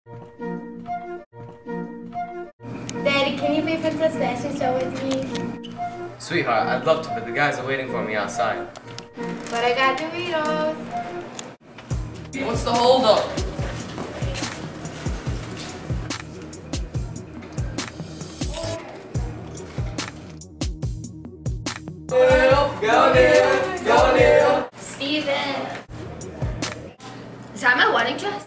Daddy, can you play Princess Fashion Show with me? Sweetheart, I'd love to, but the guys are waiting for me outside. But I got Doritos. What's the holdup? Go Neil! Go Neil! Steven. Is that my wedding dress?